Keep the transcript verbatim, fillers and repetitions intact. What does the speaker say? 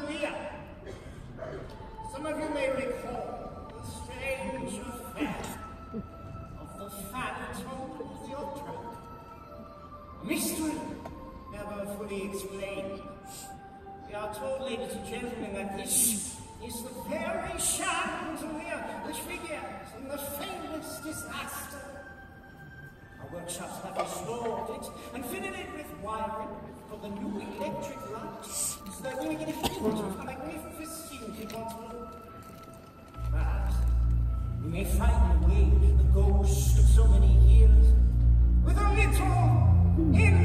chandelier. Some of you may recall the strange affair of the Phantom of the Opera. A mystery never fully explained. We are told, ladies and gentlemen, that this is the very chandelier which figures in the famous disaster. Our workshops have restored it and fitted it with wiring for the new electric light, so that we may get a hint of how magnificent it once was. Perhaps we may find away the ghost of so many years with a little in